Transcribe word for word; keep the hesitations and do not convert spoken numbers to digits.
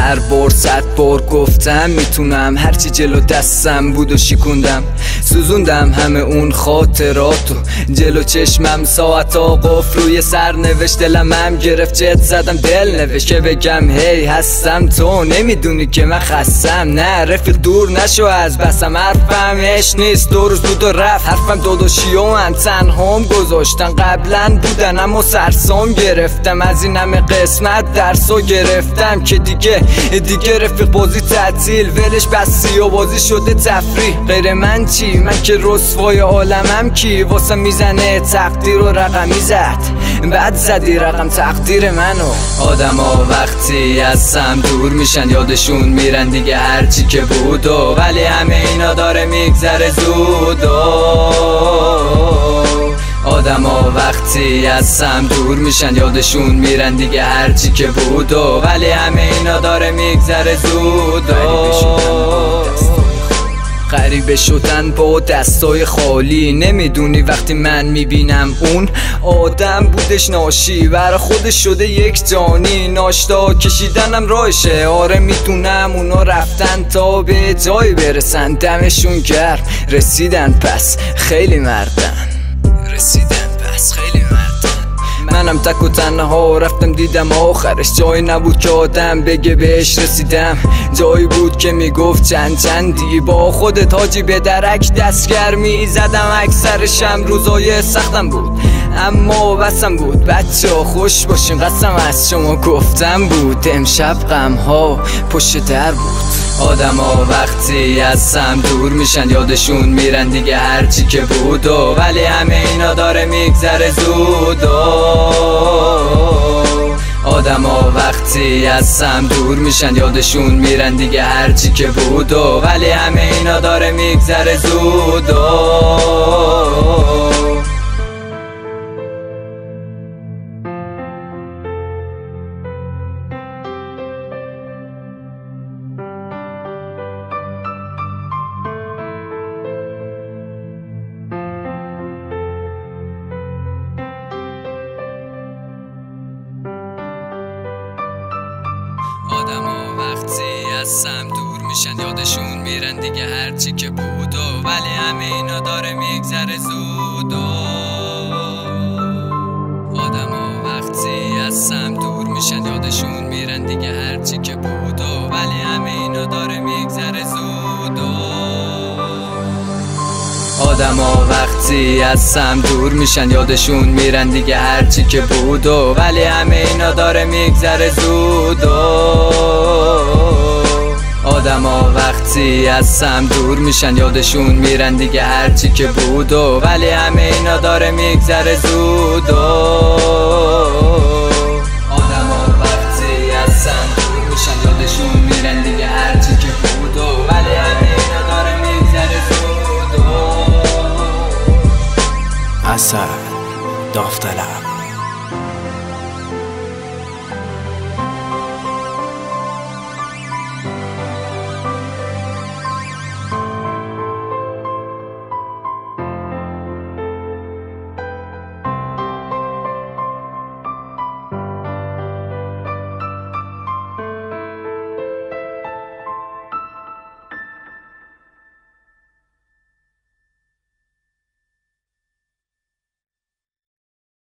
هر بار صد بار گفتم میتونم، هرچی جلو دستم بود و شکوندم، سوزوندم همه اون خاطراتو جلو چشمم. ساعتا قفل روی سر نوشت، دلم هم گرفت جت زدم دل نوشت که بگم هی هستم، تو نمیدونی که من خستم. نه رفیق دور نشو از بسم، حرفم اش نیست دو روز بود و رفت. حرفم داداشی و من تنهام گذاشتن، قبلا بودن اما سرسام گرفتم. از این همه قسمت درسو گرفتم که دیگه دیگه رفیق بازی تعطیل، ولش بسی و بازی شده تفریح. غیر من چی؟ من که رسوای عالمم کی؟ واسه میزنه تقدیر و رقمی زد، بعد زدی رقم تقدیر منو. آدما وقتی از سم دور میشن یادشون میرن دیگه هرچی که بود و، ولی همه اینا داره میگذره زود و. آدما وقتی از سم دور میشن یادشون میرن دیگه هرچی که بود و، ولی همه اینا داره میگذره زود و. غریبه شدن با دستای خالی، نمیدونی وقتی من میبینم اون آدم بودش ناشی، برا خودش شده یک جانی. ناشتا کشیدنم راهشه، آره میدونم اونا رفتن تا به جای برسن، دمشون گرم رسیدن پس خیلی مردن، رسیدن پس خیلی مردن. منم تک و تنها رفتم دیدم آخرش جایی نبود که آدم بگه بهش رسیدم، جایی بود که میگفت چند چندی با خودت حاجی به درک دستگرمی زدم. اکثرشم روزای سختم بود اما بسم بود. بچه ها خوش باشین قسم از شما گفتم بود، امشب غم ها پشت در بود. آدما وقتی از سم دور میشن یادشون میرن دیگه هرچی که بود و، ولی همه اینا داره میگذره زود و. آدما وقتی از سم دور میشن یادشون میرن دیگه هرچی که بود و، ولی همه اینا داره میگذره زود و. آدما وقتی از سم دور میشن یادشون میرن دیگه هرچی که بود و، ولی همه اینا داره میگذره زود و. آدما وقتی از سم دور میشن یادشون میرن دیگه هرچی که بود و، ولی همه اینا داره میگذره زود و. آدما وقتی از سم دور میشن یادشون میرن دیگه هرچی که بود و، ولی همه اینا داره میگذره زود و. آدما وقتی از سم دور میشن یادشون میرن دیگه هرچی که بود و، ولی همه اینا داره میگذره زود و. آدما وقتی از سم دور میشن یادشون میرن دیگه هرچی که بود و، ولی همه اینا داره میگذره زود و. اثر داوطلب.